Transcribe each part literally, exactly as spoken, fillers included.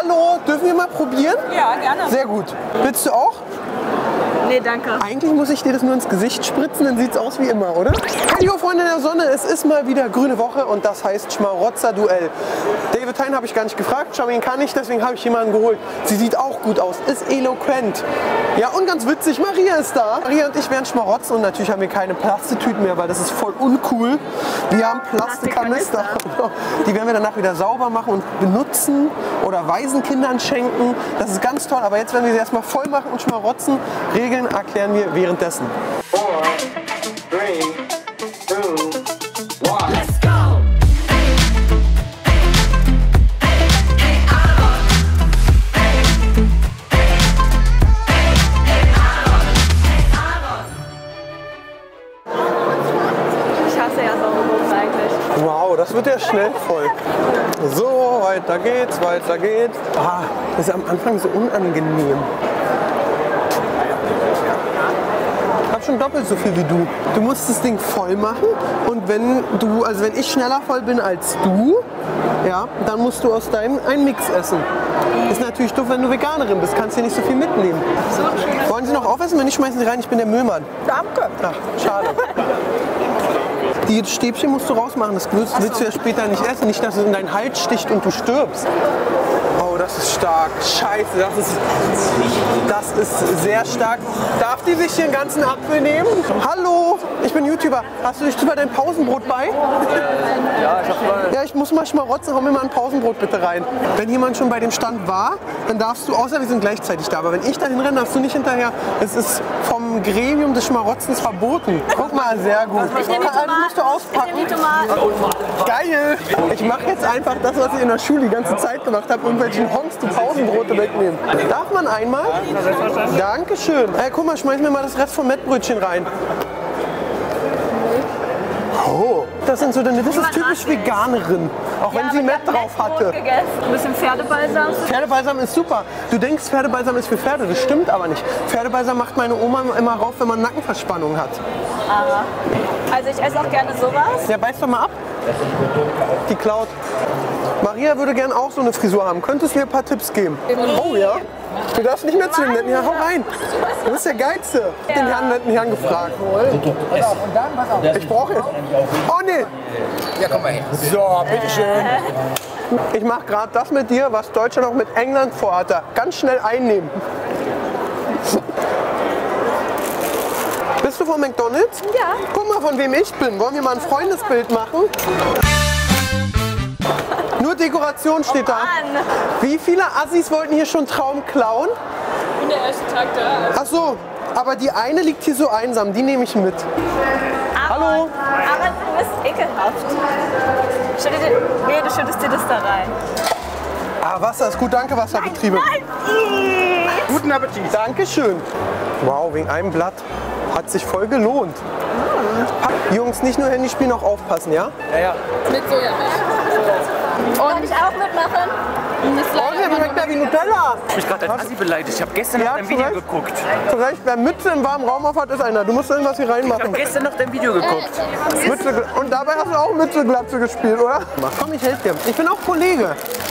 Hallo, dürfen wir mal probieren? Ja, gerne. Sehr gut. Willst du auch? Nee, danke. Eigentlich muss ich dir das nur ins Gesicht spritzen, dann sieht es aus wie immer, oder? Hey, Freunde der Sonne, es ist mal wieder grüne Woche und das heißt Schmarotzer-Duell. David Hein habe ich gar nicht gefragt, Charmaine kann ich, deswegen habe ich jemanden geholt. Sie sieht auch gut aus, ist eloquent. Ja, und ganz witzig, Maria ist da. Maria und ich werden schmarotzen und natürlich haben wir keine Plastetüten mehr, weil das ist voll uncool. Wir haben Plastikkanister. Die werden wir danach wieder sauber machen und benutzen oder Waisenkindern schenken. Das ist ganz toll, aber jetzt werden wir sie erstmal voll machen und schmarotzen. Regeln erklären wir währenddessen. Four, three, two, one. Let's go! Ich hasse ja Sauerbogen eigentlich. Wow, das wird ja schnell voll. So, weiter geht's, weiter geht's. Ah, das ist am Anfang so unangenehm. Ich habe schon doppelt so viel wie du. Du musst das Ding voll machen und wenn du, also wenn ich schneller voll bin als du, ja, dann musst du aus deinem einen Mix essen. Ist natürlich doof, wenn du Veganerin bist, kannst du nicht so viel mitnehmen. Wollen Sie noch aufessen? Wenn nicht, schmeißen Sie rein, ich bin der Müllmann. Danke. Ach, schade. Die Stäbchen musst du rausmachen, das willst, willst du ja später nicht essen, nicht, dass es in deinen Hals sticht und du stirbst. Oh, das ist stark. Scheiße, das ist, das ist sehr stark. Darf die sich hier einen ganzen Apfel nehmen? Hallo, ich bin YouTuber. Hast du dich über dein Pausenbrot bei? Ja, ich hab mal. Ja, ich muss mal schmarotzen, hau mir mal ein Pausenbrot bitte rein. Wenn jemand schon bei dem Stand war, dann darfst du, außer wir sind gleichzeitig da, aber wenn ich dahin renne, darfst du nicht hinterher. Es ist vom Gremium des Schmarotzens verboten. Guck mal, sehr gut. Ich nehme die Also, Tomaten. musst du auspacken. Ich nehme die Tomaten. Geil! Ich mache jetzt einfach das, was ich in der Schule die ganze Zeit gemacht habe, irgendwelchen Honks die Pausenbrote wegnehmen. Darf man einmal? Dankeschön. Hey, guck mal, schmeiß mir mal das Rest vom Mettbrötchen rein. Oh, das sind so, das ist typisch Veganerin, auch wenn sie Mett drauf hatte. Ein bisschen Pferdebalsam. Pferdebalsam ist super. Du denkst, Pferdebalsam ist für Pferde, das stimmt aber nicht. Pferdebalsam macht meine Oma immer rauf, wenn man Nackenverspannung hat. Aha. Also ich esse auch gerne sowas. Ja, beiß doch mal ab. Die klaut. Maria würde gern auch so eine Frisur haben. Könntest du mir ein paar Tipps geben? Oh ja? Du darfst nicht mehr zu dem netten Herrn. Hau rein. Du bist der Geilste. Ich hab den Herrn netten Herrn gefragt. Ich brauche jetzt. Oh nee. Ja, komm mal her. So, bitteschön. Ich mache gerade das mit dir, was Deutschland auch mit England vorhatte. Ganz schnell einnehmen. Bist du von McDonald's? Ja. Guck mal, von wem ich bin. Wollen wir mal ein Freundesbild machen? Nur Dekoration steht da. Mann. Wie viele Assis wollten hier schon Traum klauen? Ich bin der erste Tag da. Ach so, aber die eine liegt hier so einsam. Die nehme ich mit. Hallo. Aber du bist ekelhaft. Schüttet dir, nee, du schüttest dir das da rein. Ah, Wasser ist gut. Danke, Wasserbetriebe. Nein! Ih. Guten Appetit. Dankeschön. Wow, wegen einem Blatt. Hat sich voll gelohnt. Jungs, nicht nur Handy spielen, auch aufpassen, ja? Ja, ja. Mit Sojamilch. Und ich auch mitmachen? Oh, der schmeckt ja wie Nutella. Ich mich gerade als Assi beleidigt. Ich habe gestern Ja, noch dein Video zu Recht. geguckt. Zu Recht, wer Mütze im warmen Raum auf hat, ist einer. Du musst irgendwas hier Ich habe reinmachen. gestern noch dein Video geguckt. Mütze, und dabei hast du auch Mütze-Glatze gespielt, oder? Komm, ich helfe dir. Ich bin auch Kollege.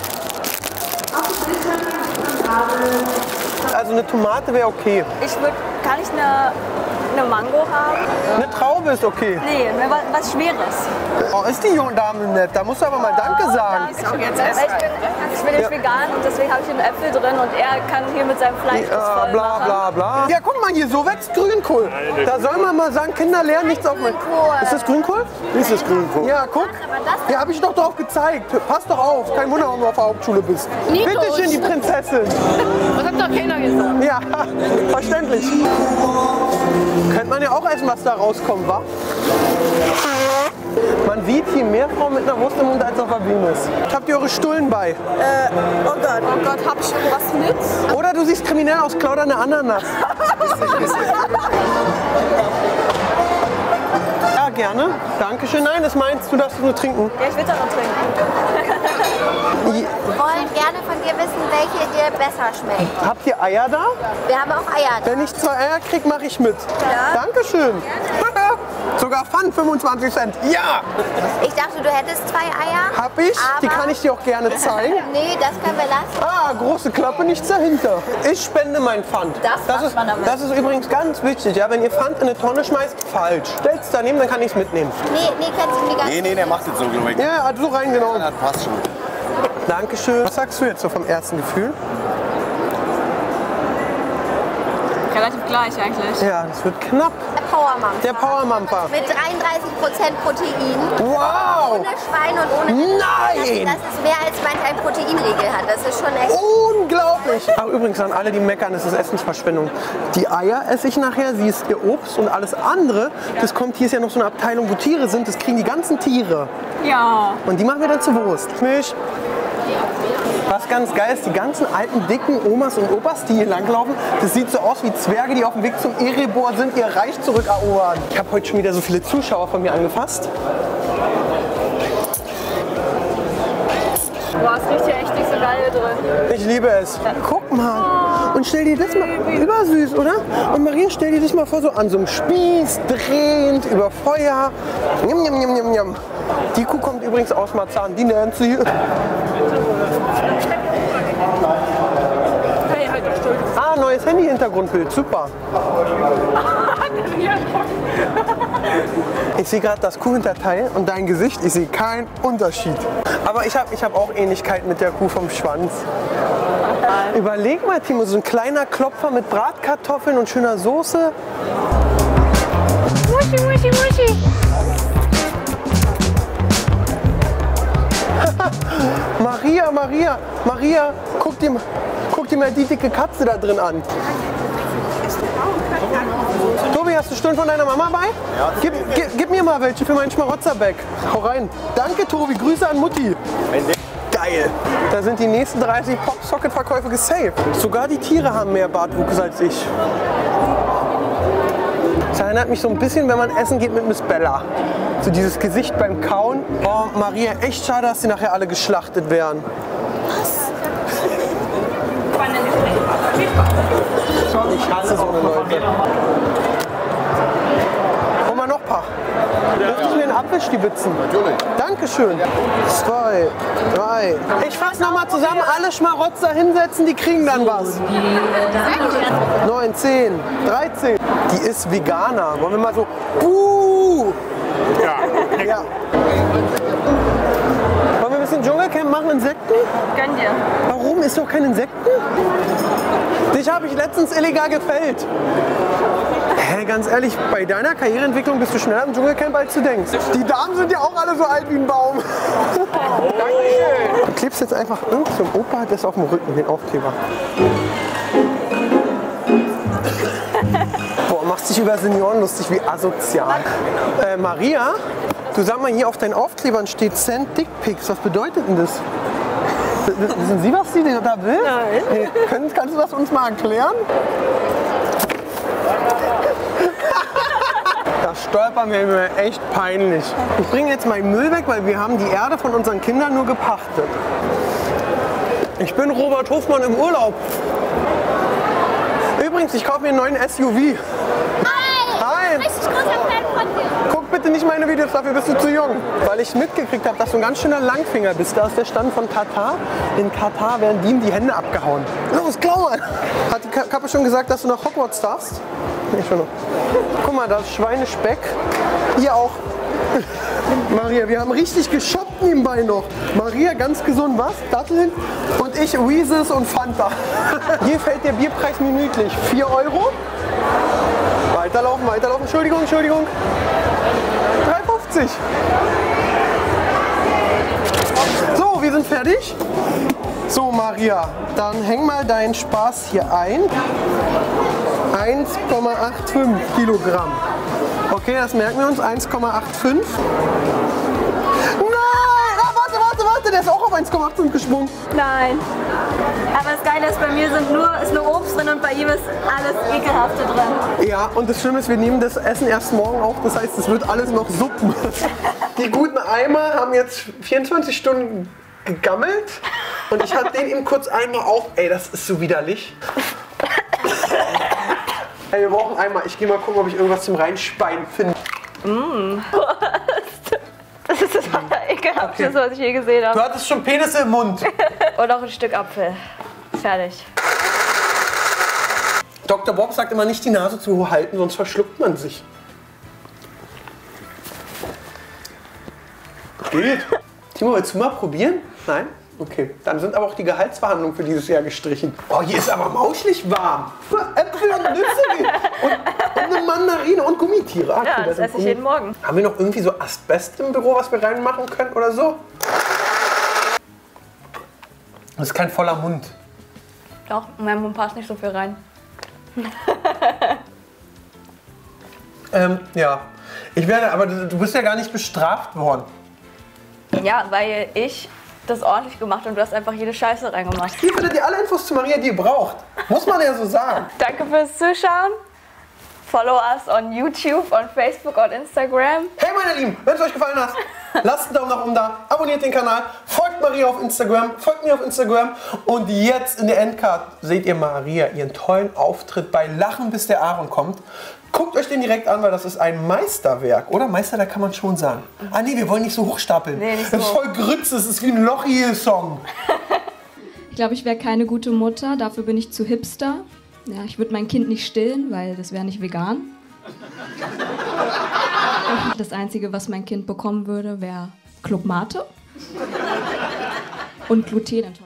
Also eine Tomate wäre okay. Ich würde, kann ich eine, eine Mango haben? Eine Traube ist okay. Nee, ne, was, was Schweres. Oh, ist die junge Dame nett? Da musst du aber mal Danke sagen. Ich, auch jetzt essen. Ich bin, ich bin nicht vegan und deswegen habe ich einen Äpfel drin und er kann hier mit seinem Fleisch das Ja, voll bla machen. bla bla. Ja, guck mal hier, so wächst Grünkohl. Da soll man mal sagen, Kinder lernen nichts auf mein... Ist das Grünkohl? Ist das Grünkohl? Ja, guck. Ja, habe ich doch drauf gezeigt. Pass doch auf. Kein Wunder, warum du auf der Hauptschule bist. Bitte schön, die Prinzessin. Das hat doch keiner gesagt. Ja, verständlich. Könnte man ja auch essen, was da rauskommt, wa? Man sieht hier mehr Frauen mit einer Wurst im Mund als auf der Venus. Habt ihr eure Stullen bei? Äh, oh Gott, oh Gott, hab ich schon was mit? Oder du siehst kriminell aus, klau deine Ananas. Ja, gerne. Dankeschön. Nein, das meinst du, darfst du nur trinken. Ja, ich will doch noch trinken. Wir wollen gerne von dir wissen, welche dir besser schmeckt. Habt ihr Eier da? Wir haben auch Eier. Wenn ich zwei Eier krieg, mache ich mit. Ja. Dankeschön. Sogar Pfand fünfundzwanzig Cent. Ja! Ich dachte, du hättest zwei Eier. Hab ich. Die aber- kann ich dir auch gerne zeigen. Nee, das können wir lassen. Ah, große Klappe, nichts dahinter. Ich spende mein Pfand. Das macht ist, man damit. das ist übrigens ganz wichtig. Ja, wenn ihr Pfand in eine Tonne schmeißt, falsch. Stellt's daneben, dann kann ich es mitnehmen. Nee, nee, kannst du mir gar Nee, nee, der macht jetzt so, glaube ich. Ja, also so rein, genau. Das passt schon. Dankeschön. Was sagst du jetzt so vom ersten Gefühl? Relativ gleich eigentlich. Ja, das wird knapp. Der Powermampfer. Der Powermampfer. Mit dreiunddreißig Prozent Protein. Wow! Ohne Schwein und ohne... Nein! Das, das ist mehr, als manch ein Proteinriegel hat. Das ist schon echt... Unglaublich! Ach, übrigens an alle, die meckern, das ist Essensverschwendung. Die Eier esse ich nachher, sie ist ihr Obst und alles andere, das kommt, hier ist ja noch so eine Abteilung, wo Tiere sind, das kriegen die ganzen Tiere. Ja. Und die machen wir dann zu Wurst. Milch. Was ganz geil ist, die ganzen alten, dicken Omas und Opas, die hier langlaufen, das sieht so aus wie Zwerge, die auf dem Weg zum Erebor sind, ihr Reich zurückerobern. Ich habe heute schon wieder so viele Zuschauer von mir angefasst. Boah, es riecht hier echt nicht so geil drin. Ich liebe es. Guck mal. Und stell dir das mal, übersüß, oder? Und Maria, stell dir das mal vor, so an so einem Spieß, drehend, über Feuer. Njam, njam, njam, njam, njam. Die Kuh kommt übrigens aus Marzahn, die nennt sie. Ah, neues Handy-Hintergrundbild, super. Ich sehe gerade das Kuhhinterteil und dein Gesicht, ich sehe keinen Unterschied. Aber ich habe ich hab auch Ähnlichkeit mit der Kuh vom Schwanz. Überleg mal, Timo, so ein kleiner Klopfer mit Bratkartoffeln und schöner Soße. Muschi, muschi, muschi. Maria, Maria, Maria, guck dir, guck dir mal die dicke Katze da drin an. Tobi, hast du Stunden von deiner Mama bei? Ja. Gib, gib, gib mir mal welche für meinen Schmarotzerback. Hau rein. Danke, Tobi. Grüße an Mutti. Geil. Da sind die nächsten dreißig Pop-Socket-Verkäufe gesaved. Sogar die Tiere haben mehr Bartwuchs als ich. Das erinnert mich so ein bisschen, wenn man essen geht mit Miss Bella. So dieses Gesicht beim Kauen. Oh, Maria, echt schade, dass die nachher alle geschlachtet werden. Ich hasse so eine Leute. Hol mal noch ein paar. Dürfte ich mir einen Apfel stibitzen? Natürlich. Dankeschön. Zwei, drei. Ich fasse nochmal zusammen. Alle Schmarotzer hinsetzen, die kriegen dann was. Neun, zehn, dreizehn. Die ist Veganer. Wollen wir mal so... Buh! Ja. Ja. Wollen wir ein bisschen Dschungelcamp machen, Insekten? Gönn dir. Warum? Ist doch kein Insekten? Dich habe ich letztens illegal gefällt. Hä, ganz ehrlich, bei deiner Karriereentwicklung bist du schneller im Dschungelcamp, als du denkst. Die Damen sind ja auch alle so alt wie ein Baum. Dankeschön. Du klebst jetzt einfach irgend so ein Opa hat das auf dem Rücken, den Aufkleber. Boah, machst dich über Senioren lustig, wie asozial. Äh, Maria, du sag mal, hier auf deinen Aufklebern steht Send Dickpics. Was bedeutet denn das? Wissen Sie, was sie da will? Nein. Nee, können, kannst du das uns mal erklären? Das stolpern wir mir echt peinlich. Ich bringe jetzt meinen Müll weg, weil wir haben die Erde von unseren Kindern nur gepachtet. Ich bin Robert Hofmann im Urlaub. Übrigens, ich kaufe mir einen neuen S U V. Hi! Hi! Richtig großer Fan von dir. Guck bitte nicht meine Videos, dafür bist du zu jung. Weil ich mitgekriegt habe, dass du ein ganz schöner Langfinger bist. Da ist der Stand von Katar. In Katar werden die ihm die Hände abgehauen. Los, klau mal! Hat die Kappe schon gesagt, dass du nach Hogwarts darfst? Nee, schon noch. Guck mal, da ist Schweinespeck. Hier auch. Maria, wir haben richtig geshoppt nebenbei noch. Maria, ganz gesund, was? Datteln? Und ich Reese's und Fanta. Hier fällt der Bierpreis minütlich. vier Euro. Weiterlaufen, weiterlaufen. Entschuldigung, Entschuldigung. drei fünfzig. So, wir sind fertig. So, Maria, dann häng mal deinen Spaß hier ein. eins Komma fünfundachtzig Kilogramm. Okay, das merken wir uns. eins Komma fünfundachtzig. Nein! Ah, warte, warte, warte. Der ist auch auf eins Komma fünfundachtzig gesprungen. Nein. Aber das Geile ist, bei mir sind nur, ist nur Obst drin und bei ihm ist alles Ekelhafte drin. Ja, und das Schlimme ist, wir nehmen das Essen erst morgen auf. Das heißt, es wird alles noch Suppen. Die guten Eimer haben jetzt vierundzwanzig Stunden gegammelt. Und ich hatte den eben kurz einmal auf. Ey, das ist so widerlich. Ey, wir brauchen Eimer. Ich gehe mal gucken, ob ich irgendwas zum Reinspeien finde. Mm. Das ist das ekelhafteste, okay. was ich je gesehen habe. Du hattest schon Penisse im Mund. Und auch ein Stück Apfel. Fertig. Doktor Bob sagt immer, nicht die Nase zu hoch halten, sonst verschluckt man sich. Geht. Timo, willst du mal probieren? Nein? Okay. Dann sind aber auch die Gehaltsverhandlungen für dieses Jahr gestrichen. Oh, hier ist aber mauschlich warm. Äpfel und Nüsse und, und eine Mandarine und Gummitiere. Ach, ja, das esse ich jeden Morgen. Haben wir noch irgendwie so Asbest im Büro, was wir reinmachen können oder so? Das ist kein voller Mund. Doch, in meinem Mund passt nicht so viel rein. ähm, ja. Ich werde, aber du bist ja gar nicht bestraft worden. Ja, weil ich das ordentlich gemacht und du hast einfach jede Scheiße reingemacht. Hier findet ihr alle Infos zu Maria, die ihr braucht. Muss man ja so sagen. Danke fürs Zuschauen. Follow us on YouTube, on Facebook, on Instagram. Hey meine Lieben, wenn es euch gefallen hat, lasst einen Daumen nach oben da, abonniert den Kanal, folgt Maria auf Instagram, folgt mir auf Instagram und jetzt in der Endcard seht ihr Maria, ihren tollen Auftritt bei Lachen bis der Aaron kommt. Guckt euch den direkt an, weil das ist ein Meisterwerk, oder? Meisterwerk kann man schon sagen. Ah nee, wir wollen nicht so hochstapeln. Nee, nicht so das ist voll Grütze, das ist wie ein Lochi-Song. Ich glaube, ich wäre keine gute Mutter, dafür bin ich zu hipster. Ja, ich würde mein Kind nicht stillen, weil das wäre nicht vegan. Das Einzige, was mein Kind bekommen würde, wäre Club Mate und Gluten.